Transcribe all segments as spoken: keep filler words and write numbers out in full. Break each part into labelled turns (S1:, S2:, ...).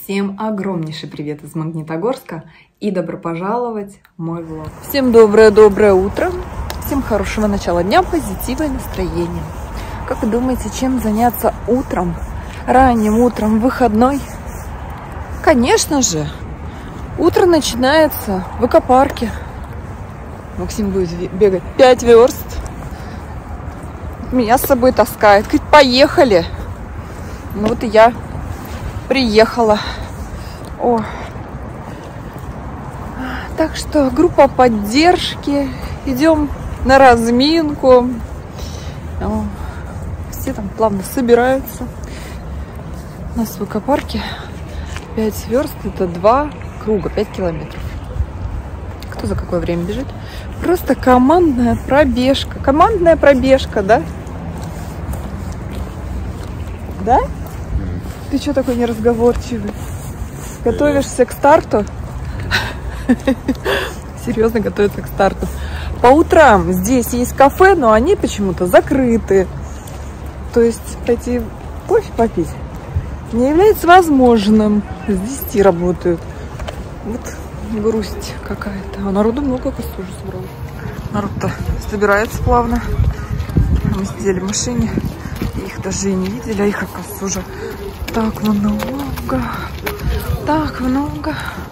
S1: Всем огромнейший привет из Магнитогорска и добро пожаловать в мой влог. Всем доброе-доброе утро, всем хорошего начала дня, позитива и настроения. Как вы думаете, чем заняться утром, ранним утром, выходной? Конечно же, утро начинается в экопарке. Максим будет бегать пять верст. Меня с собой таскает. Говорит, поехали. Ну вот и я приехала. О. Так что группа поддержки. Идем на разминку. О. Все там плавно собираются. У нас в экопарке пять верст. Это два круга, пять километров. Кто за какое время бежит? Просто командная пробежка. Командная пробежка, да? Да? Ты что такой неразговорчивый? Готовишься к старту? Серьезно готовится к старту. По утрам здесь есть кафе, но они почему-то закрыты. То есть пойти кофе попить не является возможным. С десяти работают. Вот грусть какая-то. А народу много, как тоже собрал. Народ-то собирается плавно. Мы сидели в машине. Их даже и не видели, а их, оказывается, уже так много. Так много.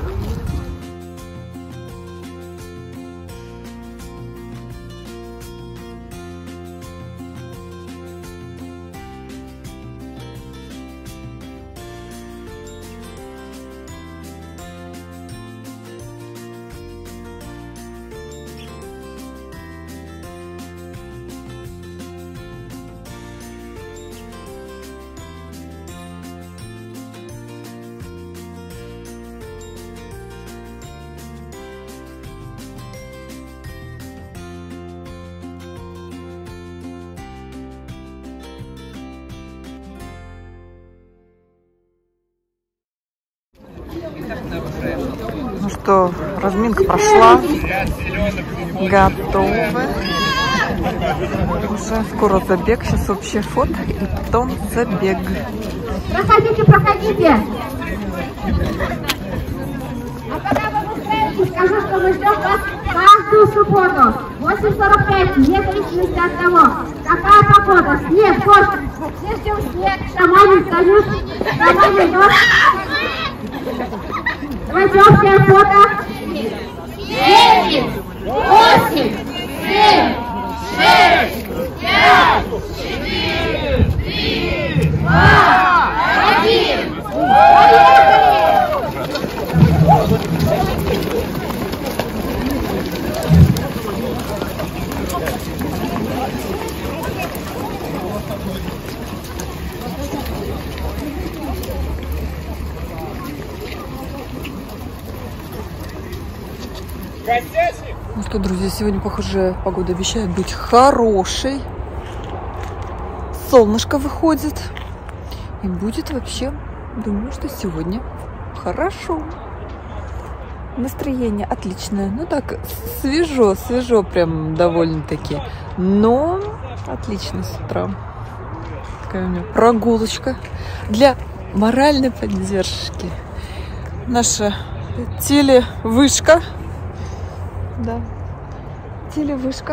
S1: Ну что, разминка прошла. Готовы. Уже скоро забег. Сейчас общий фото и потом забег.
S2: Проходите, проходите. А когда вы устраиваетесь, скажу, что мы ждем вас каждую субботу. восемь сорок пять, вне зависимости от того, какая погода. Снег, дождь. Все ждем снег. Шаманин, салют. Шаманин, дождь. Давайте общее фото. Девять, восемь, семь, шесть, пять, четыре, три, два, один. Поехали!
S1: Ну что, друзья, сегодня, похоже, погода обещает быть хорошей. Солнышко выходит. И будет вообще, думаю, что сегодня хорошо. Настроение отличное. Ну так, свежо, свежо прям довольно-таки. Но отлично с утра. Такая у меня прогулочка для моральной поддержки. Наша телевышка. Да, телевышка.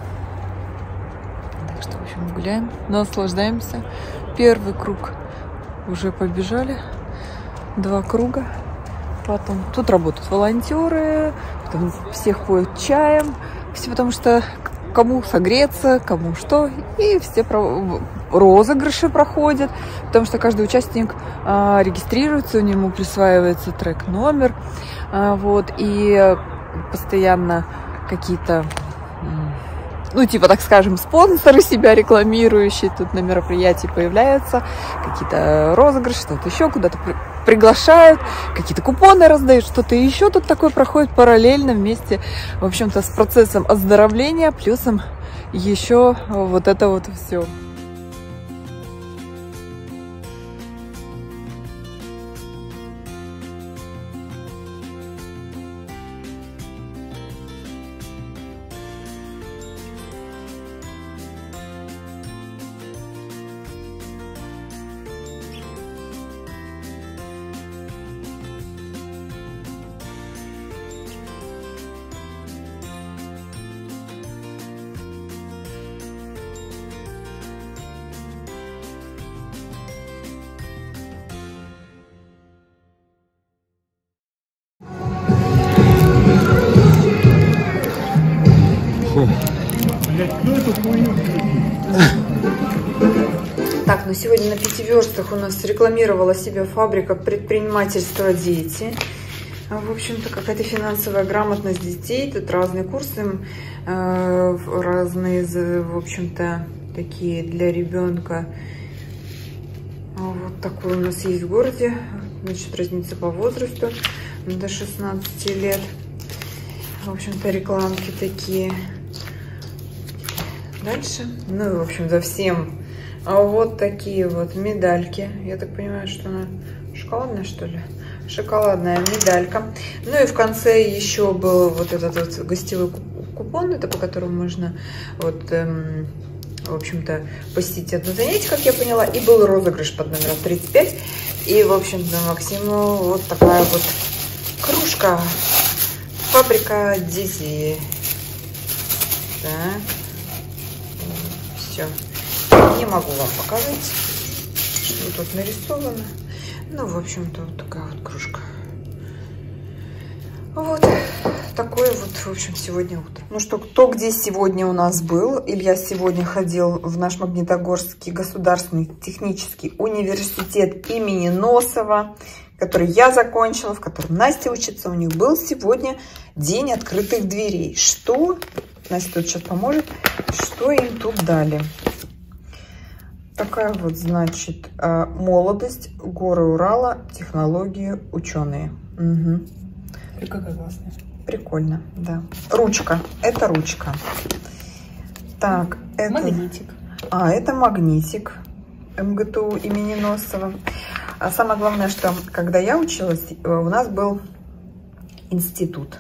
S1: Так что, в общем, гуляем, наслаждаемся. Первый круг уже побежали. Два круга. Потом тут работают волонтеры. Потом всех поют чаем. Все потому что кому согреться, кому что. И все про... розыгрыши проходят. Потому что каждый участник а, регистрируется, у него присваивается трек-номер. А, вот, и постоянно какие-то, ну, типа, так скажем, спонсоры себя рекламирующие тут на мероприятии появляются, какие-то розыгрыши, что-то еще, куда-то при приглашают, какие-то купоны раздают, что-то еще тут такое проходит параллельно вместе, в общем-то, с процессом оздоровления, плюсом еще вот это вот все. Сегодня на Пятиверстах у нас рекламировала себя фабрика предпринимательства «Дети». В общем-то, какая-то финансовая грамотность детей. Тут разные курсы, разные, в общем-то, такие для ребенка. Вот такой у нас есть в городе. Значит, разница по возрасту до шестнадцати лет. В общем-то, рекламки такие. Дальше. Ну и, в общем, за всем. А вот такие вот медальки. Я так понимаю, что она шоколадная, что ли? Шоколадная медалька. Ну и в конце еще был вот этот вот гостевой купон, это по которому можно вот, эм, в общем-то, посетить одно занятие, как я поняла. И был розыгрыш под номером тридцать пять. И, в общем-то, Максиму вот такая вот кружка. Фабрика «Дети». Так. Все. Не могу вам показать, что тут нарисовано. Ну, в общем-то, вот такая вот кружка. Вот такое вот, в общем, сегодня утро. Ну что, кто где сегодня у нас был? Илья сегодня ходил в наш Магнитогорский государственный технический университет имени Носова, который я закончила, в котором Настя учится. У них был сегодня день открытых дверей. Что? Настя тут сейчас поможет. Что им тут дали? Такая вот, значит, молодость, горы Урала, технологии, ученые. Угу.
S3: И какая классная.
S1: Прикольно, да. Ручка. Это ручка. Так, это...
S3: Магнитик.
S1: А, это магнитик эм гэ тэ у имени Носова. А самое главное, что когда я училась, у нас был институт.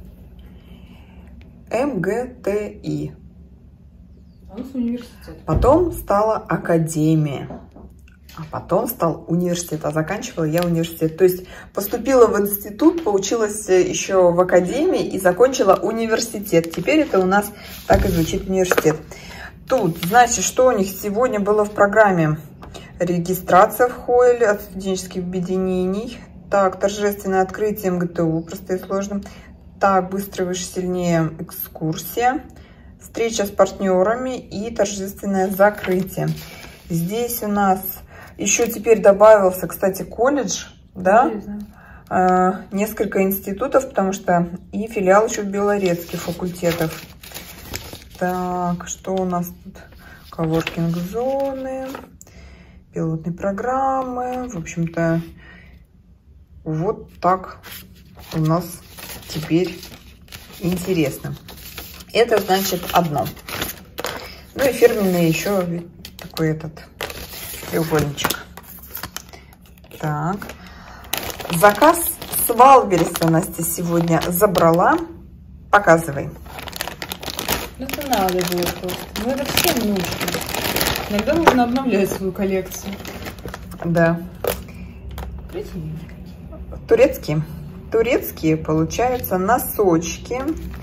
S1: эм гэ тэ и.
S3: А у нас университет.
S1: Потом стала академия. А потом стал университет. А заканчивала я университет. То есть поступила в институт, поучилась еще в академии и закончила университет. Теперь это у нас так и звучит университет. Тут, значит, что у них сегодня было в программе? Регистрация в хойле от студенческих объединений. Так, торжественное открытие эм гэ тэ у, простое и сложно. Так, быстро, выше, сильнее, экскурсия. Встреча с партнерами и торжественное закрытие. Здесь у нас еще теперь добавился, кстати, колледж, да? Э, несколько институтов, потому что и филиал еще в Белорецке факультетов. Так, что у нас тут? Коворкинг-зоны, пилотные программы. В общем-то, вот так у нас теперь интересно. Это значит одно. Ну и фирменный еще такой этот треугольничек. Так. Заказ с Валбериса Настя сегодня забрала. Показывай.
S3: Это надо было просто. Ну это всем нужно. Иногда нужно обновлять свою коллекцию.
S1: Да.
S3: Красивенькие.
S1: Турецкие. Турецкие, получаются, носочки.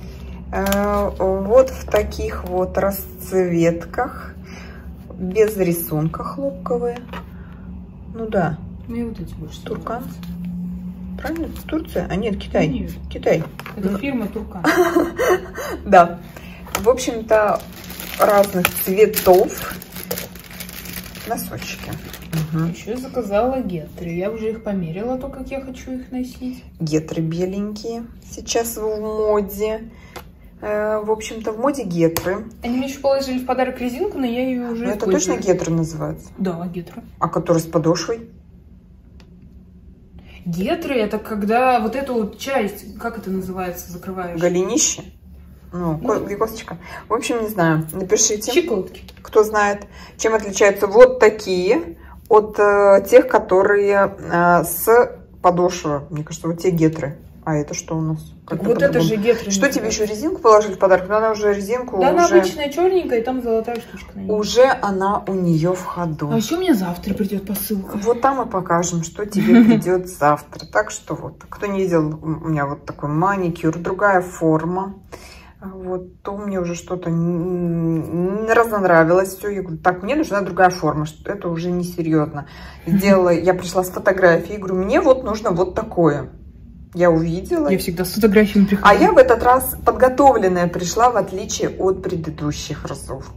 S1: Вот в таких вот расцветках, без рисунка, хлопковые. Ну да.
S3: Мне вот эти больше.
S1: Туркан. Правильно? Турция? А нет, Китай.
S3: Нет.
S1: Китай.
S3: Это фирма Туркан.
S1: Да. В общем-то, разных цветов носочки. Угу.
S3: Еще я заказала гетры. Я уже их померила, то, как я хочу их носить.
S1: Гетры беленькие. Сейчас в моде. В общем-то, в моде гетры.
S3: Они мне еще положили в подарок резинку, но я ее уже...
S1: Но это точно гетры называются?
S3: Да, гетры.
S1: А которые с подошвой?
S3: Гетры — это когда вот эту вот часть, как это называется, закрываешь?
S1: Голенище? Ну, ну косточка. В общем, не знаю. Напишите.
S3: Щиколотки.
S1: Кто знает, чем отличаются вот такие от э, тех, которые э, с подошвы. Мне кажется, вот те гетры. А это что у нас?
S3: Так вот это же гетры.
S1: Что тебе еще резинку положили в подарок? Но она уже резинку.
S3: Да,
S1: уже...
S3: она обычная черненькая, и там золотая штучка на ней.
S1: Уже она у нее в ходу.
S3: А еще мне завтра придет посылка.
S1: Вот там мы покажем, что тебе придет завтра. Так что вот, кто не видел, у меня вот такой маникюр, другая форма. Вот, то мне уже что-то не разнравилось. Все, я говорю, так, мне нужна другая форма, что это уже несерьезно. Сделала, я пришла с фотографией, говорю, мне вот нужно вот такое. Я увидела.
S3: Я всегда с фотографиями прихожу.
S1: А я в этот раз подготовленная пришла, в отличие от предыдущих разов.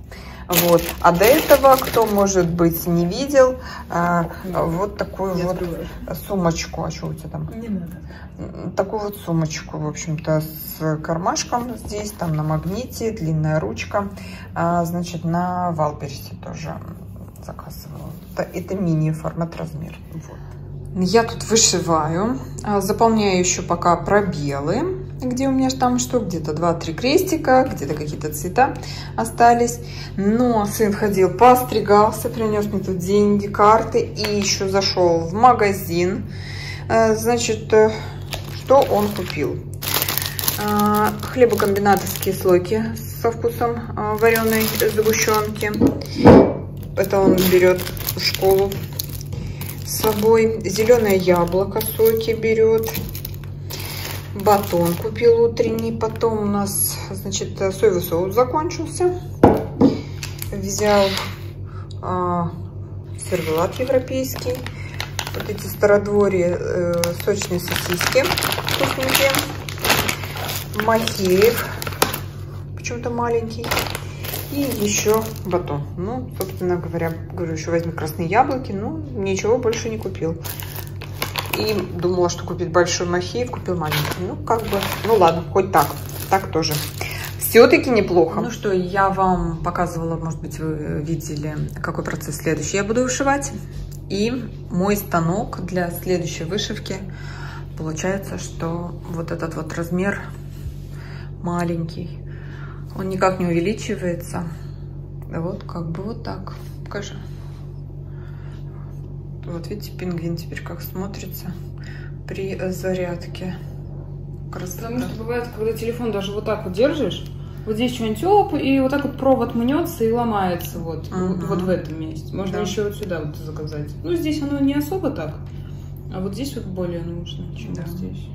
S1: Вот. А до этого, кто, может быть, не видел, а, вот такую вот сумочку. А что у тебя там?
S3: Не надо.
S1: Такую вот сумочку, в общем-то, с кармашком здесь, там на магните, длинная ручка. А, значит, на Валбересе тоже заказывала. Это, это мини-формат, размер. Вот. Я тут вышиваю, заполняю еще пока пробелы, где у меня там что, где-то два-три крестика, где-то какие-то цвета остались. Но сын ходил, постригался, принес мне тут деньги, карты и еще зашел в магазин. Значит, что он купил? Хлебокомбинатовские слойки со вкусом вареной сгущенки. Это он берет в школу с собой. Зеленое яблоко соки берет. Батон купил утренний. Потом у нас, значит, соевый соус закончился. Взял а, сервелат европейский. Вот эти стародворье э, сочные сосиски вкусненькие. Махеев, почему-то маленький. И еще батон. Ну, собственно говоря, говорю, еще возьми красные яблоки. Ну, ничего больше не купил. И думала, что купить большой махеев, купил маленький. Ну, как бы, ну ладно, хоть так. Так тоже. Все-таки неплохо. Ну что, я вам показывала, может быть, вы видели, какой процесс следующий я буду вышивать. И мой станок для следующей вышивки, получается, что вот этот вот размер маленький. Он никак не увеличивается. Вот как бы вот так. Покажи. Вот видите, пингвин теперь как смотрится при зарядке. Красота.
S3: Потому что бывает, когда телефон даже вот так вот держишь, вот здесь что-нибудь оп, и вот так вот провод мнется и ломается вот, uh-huh. вот, вот в этом месте. Можно да. еще вот сюда вот заказать. Ну, здесь оно не особо так, а вот здесь вот более нужно, чем да. здесь.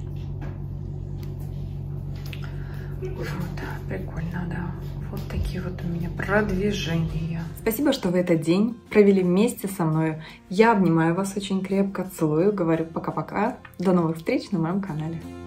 S1: Вот, прикольно, да. Вот такие вот у меня продвижения. Спасибо, что в этот день провели вместе со мной. Я обнимаю вас очень крепко, целую, говорю пока-пока. До новых встреч на моем канале.